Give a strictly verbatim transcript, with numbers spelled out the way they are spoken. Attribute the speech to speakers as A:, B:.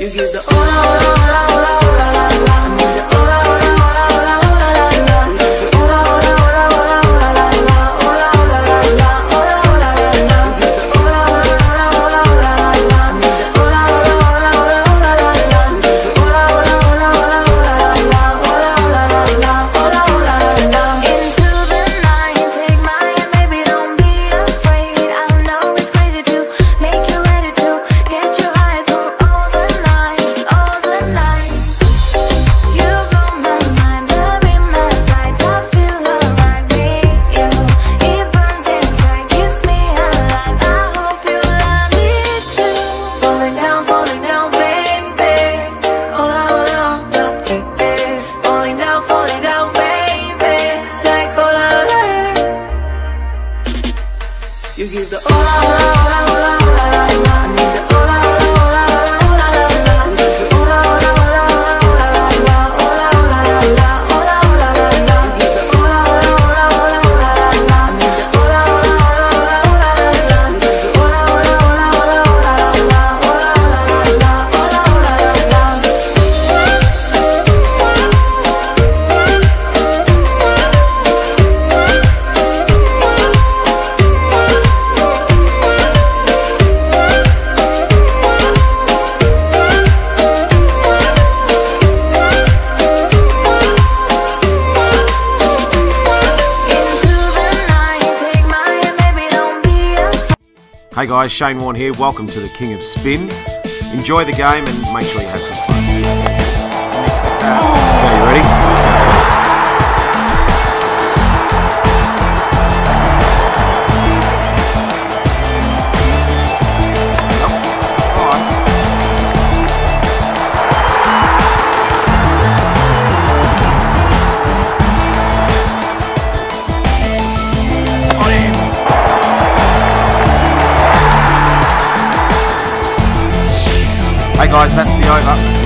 A: You give the ola ola ola ola ola la. I need the ola ola ola ola ola la la. You give the ola ola ola ola ola la la. Ola ola la la, ola ola la la. You give the ola ola ola ola ola la la. I need the ola ola ola ola ola la la. You give the ola ola ola ola ola la la. Ola ola la la, ola ola la la.
B: Into the night, take my hand, baby, don't be afraid. I know it's crazy to make you ready to get you high for all the night, all the night. You blow my mind, love in my sights. I feel alright with you. It burns inside, keeps me alive. I hope you love it too.
A: Falling down, falling down, baby. Ola ola ola, eh eh. Falling down, falling down, baby. Like ola ola. You give the ola ola ola ola ola la la. I need the ola ola ola ola ola la la. You give the ola ola ola ola ola la la. Ola ola la la, ola ola la la. You give the ola ola ola ola ola la la. I need the ola ola ola ola ola la la. You give the ola ola ola ola ola la la. Ola ola la la, ola ola la la.
B: Into the night, take my hand, baby, don't be afraid.
C: Hey guys, Shane Warne here. Welcome to the King of Spin. Enjoy the game and make sure you have some fun. Okay, you ready? Let's go. Oh, surprise. On him. Hey guys, that's the over.